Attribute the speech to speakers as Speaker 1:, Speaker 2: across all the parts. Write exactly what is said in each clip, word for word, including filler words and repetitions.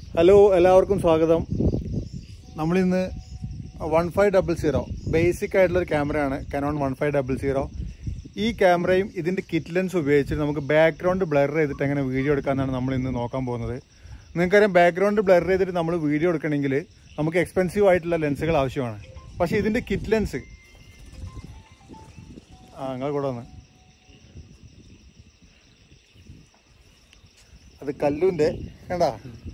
Speaker 1: Hello, എല്ലാവർക്കും സ്വാഗതം. നമ്മളിന്ന് one five double zero basic ആയിട്ടുള്ളൊരു ക്യാമറയാണ്, Canon one five double zero. ഈ ക്യാമറയും ഇതിൻ്റെ കിറ്റ് ലെൻസ് ഉപയോഗിച്ചിട്ട് നമുക്ക് ബാക്ക്ഗ്രൗണ്ട് ബ്ലർ ചെയ്തിട്ട് എങ്ങനെ വീഡിയോ എടുക്കാമെന്നാണ് നമ്മൾ ഇന്ന് നോക്കാൻ പോകുന്നത്. നിങ്ങൾക്കറിയാം, ബാക്ക്ഗ്രൗണ്ട് ബ്ലർ ചെയ്തിട്ട് നമ്മൾ വീഡിയോ എടുക്കണമെങ്കിൽ നമുക്ക് എക്സ്പെൻസീവ് ആയിട്ടുള്ള ലെൻസുകൾ ആവശ്യമാണ്. പക്ഷേ ഇതിൻ്റെ കിറ്റ് ലെൻസ് ആ നിങ്ങൾ കൂടെ വന്ന് അത് കല്ലുവിൻ്റെ കണ്ടാ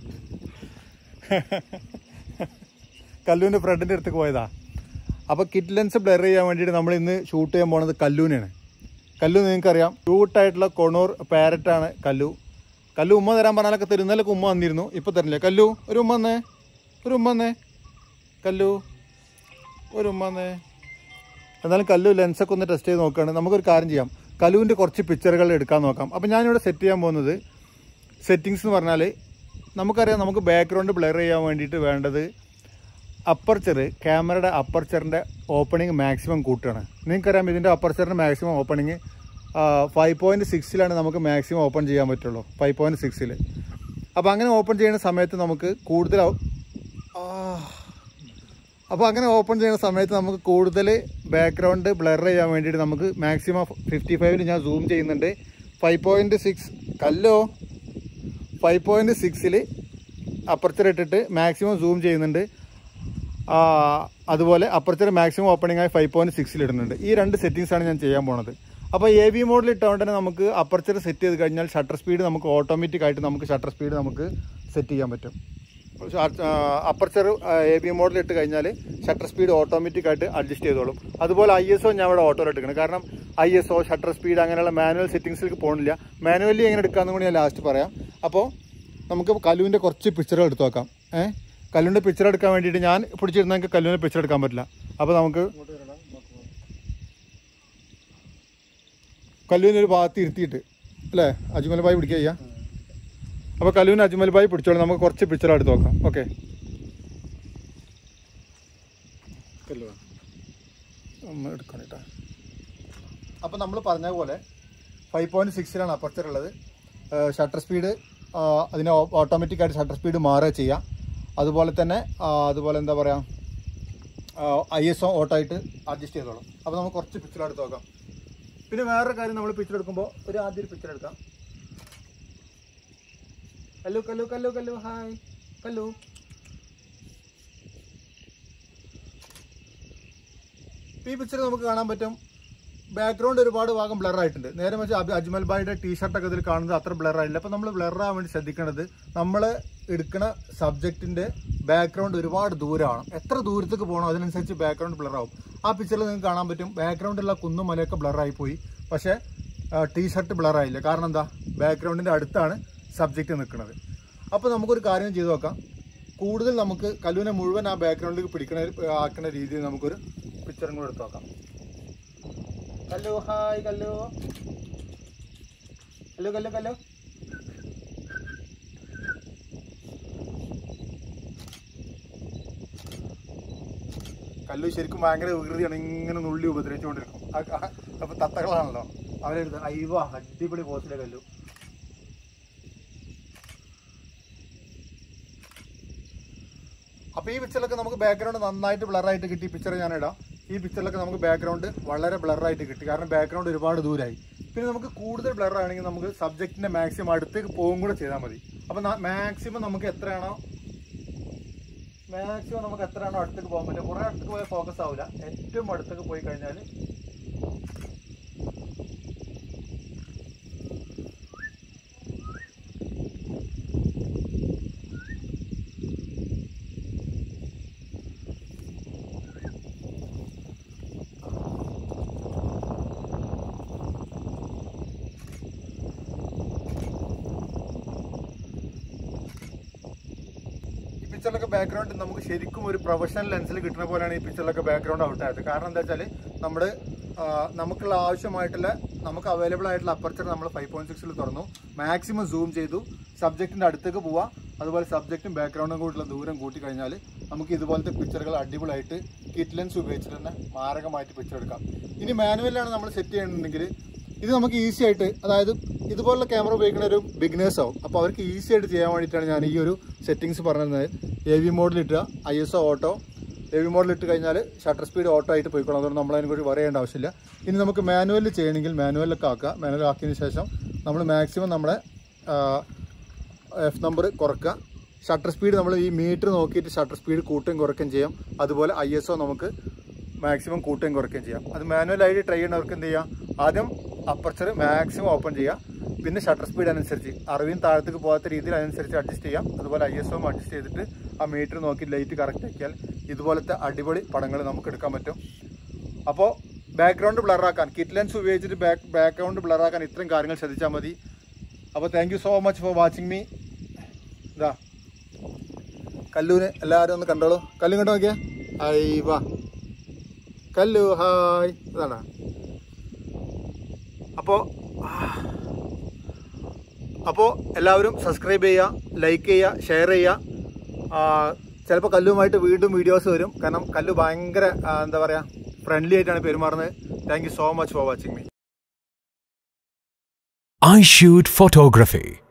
Speaker 1: കല്ലുവിൻ്റെ ഫ്രണ്ടിൻ്റെ അടുത്തേക്ക് പോയതാ. അപ്പോൾ കിറ്റ് ലെൻസ് ബ്ലർ ചെയ്യാൻ വേണ്ടിയിട്ട് നമ്മൾ ഇന്ന് ഷൂട്ട് ചെയ്യാൻ പോണത് കല്ലുവിനെയാണ്. കല്ലു നിങ്ങൾക്കറിയാം, ക്യൂട്ടായിട്ടുള്ള കൊണൂർ പാരറ്റാണ് കല്ലു. കല്ലു ഉമ്മ തരാൻ പറഞ്ഞാലൊക്കെ തരും. ഇന്നലൊക്കെ ഉമ്മ വന്നിരുന്നു, ഇപ്പോൾ തരില്ല. കല്ലു ഒരു ഉമ്മ വന്നേ, ഒരു ഉമ്മ വന്നേ, കല്ലു ഒരു ഉമ്മ വന്നേ. എന്നാലും കല്ലു ലെൻസൊക്കെ ഒന്ന് ടെസ്റ്റ് ചെയ്ത് നോക്കുകയാണ്. നമുക്കൊരു കാര്യം ചെയ്യാം, കല്ലുവിൻ്റെ കുറച്ച് പിക്ചറുകൾ എടുക്കാൻ നോക്കാം. അപ്പോൾ ഞാനിവിടെ സെറ്റ് ചെയ്യാൻ പോകുന്നത് സെറ്റിങ്സ് എന്ന് പറഞ്ഞാൽ, നമുക്കറിയാം നമുക്ക് ബാക്ക്ഗ്രൗണ്ട് ബ്ലർ ചെയ്യാൻ വേണ്ടിയിട്ട് വേണ്ടത് അപ്പർച്ചർ, ക്യാമറയുടെ അപ്പർച്ചറിൻ്റെ ഓപ്പണിങ് മാക്സിമം കൂട്ടുകയാണ്. നിങ്ങൾക്കറിയാം ഇതിൻ്റെ അപ്പർച്ചറിൻ്റെ മാക്സിമം ഓപ്പണിങ് ഫൈവ് പോയിൻറ്റ് സിക്സിലാണ് നമുക്ക് മാക്സിമം ഓപ്പൺ ചെയ്യാൻ പറ്റുള്ളൂ, ഫൈവ് പോയിൻറ്റ് സിക്സിൽ. അപ്പോൾ അങ്ങനെ ഓപ്പൺ ചെയ്യുന്ന സമയത്ത് നമുക്ക് കൂടുതൽ അപ്പോൾ അങ്ങനെ ഓപ്പൺ ചെയ്യുന്ന സമയത്ത് നമുക്ക് കൂടുതൽ ബാക്ക്ഗ്രൗണ്ട് ബ്ലർ ചെയ്യാൻ വേണ്ടിയിട്ട് നമുക്ക് മാക്സിമം ഫിഫ്റ്റി ഫൈവിൽ ഞാൻ സൂം ചെയ്യുന്നുണ്ട്. ഫൈവ് പോയിൻറ്റ് സിക്സ് കല്ലോ ഫൈവ് പോയിൻറ്റ് സിക്സിൽ അപ്പർച്ചർ ഇട്ടിട്ട് മാക്സിമം സൂം ചെയ്യുന്നുണ്ട്. അതുപോലെ അപ്പർച്ചർ മാക്സിമം ഓപ്പണിംഗ് ആയി ഫൈവ് പോയിൻറ്റ് സിക്സിൽ ഇടുന്നുണ്ട്. ഈ രണ്ട് സെറ്റിങ്സാണ് ഞാൻ ചെയ്യാൻ പോണത്. അപ്പോൾ എ വി മോഡിൽ ഇട്ടുകൊണ്ട് തന്നെ നമുക്ക് അപ്പർച്ചർ സെറ്റ് ചെയ്ത് കഴിഞ്ഞാൽ ഷട്ടർ സ്പീഡ് നമുക്ക് ഓട്ടോമാറ്റിക്കായിട്ട് നമുക്ക് ഷട്ടർ സ്പീഡ് നമുക്ക് സെറ്റ് ചെയ്യാൻ പറ്റും. അപ്പർച്ചർ എ ബി മോഡിൽ ഇട്ട് കഴിഞ്ഞാൽ ഷട്ടർ സ്പീഡ് ഓട്ടോമാറ്റിക്കായിട്ട് അഡ്ജസ്റ്റ് ചെയ്തോളും. അതുപോലെ ഐ എസ് ഒ ഞാൻ ഇവിടെ ഓട്ടോയിൽ എടുക്കണം, കാരണം I S O shutter speed അങ്ങനെയുള്ള മാനുവൽ സെറ്റിങ്സിലേക്ക് പോകുന്നില്ല. മാനുവലി എങ്ങനെ എടുക്കാമെന്ന് കൂടി ഞാൻ ലാസ്റ്റ് പറയാം. അപ്പോൾ നമുക്ക് കല്ലുവിൻ്റെ കുറച്ച് പിക്ചറുകൾ എടുത്ത് നോക്കാം. ഏഹ് കല്ലുവിൻ്റെ പിക്ചർ എടുക്കാൻ വേണ്ടിയിട്ട് ഞാൻ പിടിച്ചിരുന്നെങ്കിൽ കല്ലുവിൻ്റെ പിക്ചർ എടുക്കാൻ പറ്റില്ല. അപ്പോൾ നമുക്ക് കല്ലുവിൻ്റെ ഒരു ഭാഗത്ത് ഇരുത്തിയിട്ട് അല്ലേ അജ്മൽ ഭായി പിടിക്കുക ചെയ്യാം. അപ്പോൾ കല്ലുവിന് അജ്മൽ ഭായി പിടിച്ചോളൂ, നമുക്ക് കുറച്ച് പിക്ചർ എടുത്ത് നോക്കാം. ഓക്കെ, ഒന്ന് എടുക്കണം കേട്ടോ. അപ്പോൾ നമ്മൾ പറഞ്ഞ പോലെ ഫൈവ് പോയിൻറ്റ് സിക്സിലാണ് അപ്പർച്ചർ ഉള്ളത്. ഷട്ടർ സ്പീഡ് അതിന് ഓട്ടോമാറ്റിക്കായിട്ട് ഷട്ടർ സ്പീഡ് മാറുക ചെയ്യാം. അതുപോലെ തന്നെ അതുപോലെ എന്താ പറയുക, ഐ എസ് ഒ ഓട്ടോ ആയിട്ട് അഡ്ജസ്റ്റ് ചെയ്തോളും. അപ്പോൾ നമുക്ക് കുറച്ച് പിക്ചർ എടുത്ത് നോക്കാം. പിന്നെ വേറൊരു കാര്യം, നമ്മൾ പിക്ചർ എടുക്കുമ്പോൾ ഒരു ആദ്യം ഒരു പിക്ചർ എടുക്കാം. കല്ലു കല്ലു കല്ലു കല്ലു ഹായ് കല്ലു. ഈ പിക്ചർ നമുക്ക് കാണാൻ പറ്റും, ബാക്ക്ഗ്രൗണ്ട് ഒരുപാട് ഭാഗം ബ്ലർ ആയിട്ടുണ്ട്. നേരെ വെച്ചാൽ അജ്മൽ ഭായിയുടെ ടീഷർട്ടൊക്കെ ഇതിൽ കാണുന്നത് അത്ര ബ്ലർ ആയില്ല. അപ്പോൾ നമ്മൾ ബ്ലർ ആവാൻ വേണ്ടി ശ്രദ്ധിക്കേണ്ടത്, നമ്മൾ എടുക്കുന്ന സബ്ജക്റ്റിൻ്റെ ബാക്ക്ഗ്രൗണ്ട് ഒരുപാട് ദൂരമാണ്. എത്ര ദൂരത്തേക്ക് പോകണം അതിനനുസരിച്ച് ബാക്ക്ഗ്രൗണ്ട് ബ്ലർ ആവും. ആ പിക്ചറിൽ നിങ്ങൾക്ക് കാണാൻ പറ്റും, ബാക്ക്ഗ്രൗണ്ടുള്ള കുന്നും മലയൊക്കെ ബ്ലർ ആയിപ്പോയി, പക്ഷേ ടീഷർട്ട് ബ്ലർ ആയില്ല. കാരണം എന്താ, ബാക്ക്ഗ്രൗണ്ടിൻ്റെ അടുത്താണ് സബ്ജക്റ്റ് നിൽക്കുന്നത്. അപ്പോൾ നമുക്കൊരു കാര്യം ചെയ്ത് നോക്കാം, കൂടുതൽ നമുക്ക് കല്ലുവിനെ മുഴുവൻ ആ ബാക്ക്ഗ്രൗണ്ടിലേക്ക് പിടിക്കണ ആക്കുന്ന രീതിയിൽ നമുക്കൊരു പിക്ചറും കൂടെ എടുത്ത് നോക്കാം. കല്ലു ഹായ് കല്ലു കല്ലു കല്ലു കല്ലു കല്ലു ശരിക്കും ഭയങ്കര വികൃതിയാണ്, ഇങ്ങനെ നുള്ളി ഉപദ്രവിച്ചുകൊണ്ടിരിക്കും. അപ്പോൾ തത്തകളാണല്ലോ അവരെടുത്ത്. അയ്യോ അടിപൊളി പോസിലെ കല്ലു. അപ്പോൾ ഈ പിക്ചറിലൊക്കെ നമുക്ക് ബാക്ക്ഗ്രൗണ്ട് നന്നായിട്ട് ബ്ലറായിട്ട് കിട്ടി. പിക്ചർ ഞാൻ ഇടാം. ഈ പിക്ചറിലൊക്കെ നമുക്ക് ബാക്ക്ഗ്രൗണ്ട് വളരെ ബ്ലറായിട്ട് കിട്ടി, കാരണം ബാക്ക്ഗ്രൗണ്ട് ഒരുപാട് ദൂരമായി. പിന്നെ നമുക്ക് കൂടുതൽ ബ്ലർ ആണെങ്കിൽ നമുക്ക് സബ്ജക്റ്റിൻ്റെ മാക്സിമം അടുത്തേക്ക് പോകും കൂടെ ചെയ്താൽ മതി. അപ്പോൾ മാക്സിമം നമുക്ക് എത്രയാണോ മാക്സിമം നമുക്ക് എത്രയാണോ അടുത്തേക്ക് പോകാൻ പറ്റും. കുറേ അടുത്തേക്ക് പോയാൽ ഫോക്കസ് ആവില്ല. ഏറ്റവും അടുത്തേക്ക് പോയി കഴിഞ്ഞാൽ പിക്ചറിലൊക്കെ ബാക്ക്ഗ്രൗണ്ട് നമുക്ക് ശരിക്കും ഒരു പ്രൊഫഷണൽ ലെൻസിൽ കിട്ടുന്ന പോലെയാണ് ഈ പിക്ചറിലൊക്കെ ബാക്ക്ഗ്രൗണ്ട് ഔട്ടായത്. കാരണം എന്താ വെച്ചാൽ നമ്മൾ നമുക്കുള്ള ആവശ്യമായിട്ടുള്ള നമുക്ക് അവൈലബിൾ ആയിട്ടുള്ള അപ്പർച്ചർ നമ്മൾ ഫൈവ് പോയിൻറ്റ് സിക്സിൽ തുറന്നു, മാക്സിമം സൂം ചെയ്തു, സബ്ജക്റ്റിൻ്റെ അടുത്തേക്ക് പോവാം. അതുപോലെ സബ്ജക്റ്റും ബാക്ക്ഗ്രൗണ്ടും കൂടിയുള്ള ദൂരം കൂട്ടി കഴിഞ്ഞാൽ നമുക്ക് ഇതുപോലത്തെ പിക്ചറുകൾ അടിപൊളിയായിട്ട് കിറ്റ് ലെൻസ് ഉപയോഗിച്ചിട്ട് തന്നെ മാരകമായിട്ട് പിക്ചർ എടുക്കാം. ഇനി മാനുവലാണ് നമ്മൾ സെറ്റ് ചെയ്യണമെന്നുണ്ടെങ്കിൽ ഇത് നമുക്ക് ഈസി ആയിട്ട്, അതായത് ഇതുപോലുള്ള ക്യാമറ ഉപയോഗിക്കുന്ന ഒരു ബിഗിനേഴ്സ് ആവും. അപ്പോൾ അവർക്ക് ഈസി ആയിട്ട് ചെയ്യാൻ വേണ്ടിയിട്ടാണ് ഞാൻ ഈ ഒരു സെറ്റിങ്സ് പറഞ്ഞിരുന്നത്. എ വി മോഡിലിട്ടുക, I S O auto. A V മോഡിലിട്ട് കഴിഞ്ഞാൽ ഷട്ടർ സ്പീഡ് ഓട്ടോ ആയിട്ട് പോയിക്കോളും. അതുകൊണ്ട് നമ്മൾ അതിനെക്കുറിച്ച് പറയേണ്ട ആവശ്യമില്ല. ഇനി നമുക്ക് മാനുവലിൽ ചെയ്യണമെങ്കിൽ മാനുവലിലൊക്കെ ആക്കുക. മാനുവൽ ആക്കിയതിന് ശേഷം നമ്മൾ മാക്സിമം നമ്മളെ എഫ് നമ്പർ കുറക്കുക. ഷട്ടർ സ്പീഡ് നമ്മൾ ഈ മീറ്റർ നോക്കിയിട്ട് ഷട്ടർ സ്പീഡ് കൂട്ടുകയും കുറയ്ക്കുകയും ചെയ്യാം. അതുപോലെ ഐ എസ് ഒ നമുക്ക് മാക്സിമം കൂട്ടുകയും കുറയ്ക്കുകയും ചെയ്യാം. അത് മാനുവലായിട്ട് ട്രൈ ചെയ്യുന്നവർക്ക് എന്ത് ചെയ്യാം, ആദ്യം അപ്പർച്ചർ മാക്സിമം ഓപ്പൺ ചെയ്യുക. പിന്നെ ഷട്ടർ സ്പീഡ് അനുസരിച്ച് അറുപതിന് താഴത്തേക്ക് പോകാത്ത രീതിയിൽ അതിനനുസരിച്ച് അഡ്ജസ്റ്റ് ചെയ്യാം. അതുപോലെ ഐ എസ് ഒ അഡ്ജസ്റ്റ് ചെയ്തിട്ട് ആ മീറ്റർ നോക്കി ലൈറ്റ് കറക്റ്റ് ആക്കിയാൽ ഇതുപോലത്തെ അടിപൊളി പടങ്ങൾ നമുക്ക് എടുക്കാൻ പറ്റും. അപ്പോൾ ബാക്ക്ഗ്രൗണ്ട് ബ്ലറാക്കാൻ, കിറ്റ് ലെൻസ് ഉപയോഗിച്ചിട്ട് ബാക്ക് ബാക്ക്ഗ്രൗണ്ട് ബ്ലറാക്കാൻ ഇത്രയും കാര്യങ്ങൾ ശ്രദ്ധിച്ചാൽ മതി. അപ്പോൾ thank you so much for watching me. ഇതാ കല്ലൂന് എല്ലാവരും ഒന്ന് കണ്ടോളൂ. കല്ലു കണ്ടോ നോക്കിയാ, ഐ വാ കല്ലു, ഹായ്. ഇതാണോ? അപ്പോൾ അപ്പോൾ എല്ലാവരും സബ്സ്ക്രൈബ് ചെയ്യുക, ലൈക്ക് ചെയ്യുക, ഷെയർ ചെയ്യുക. ചിലപ്പോൾ കല്ലുമായിട്ട് വീണ്ടും വീഡിയോസ് വരും. കാരണം കല്ലു ഭയങ്കര എന്താ പറയുക ഫ്രണ്ട്ലി ആയിട്ടാണ് പെരുമാറുന്നത്. Thank you so much for watching me.
Speaker 2: I shoot photography.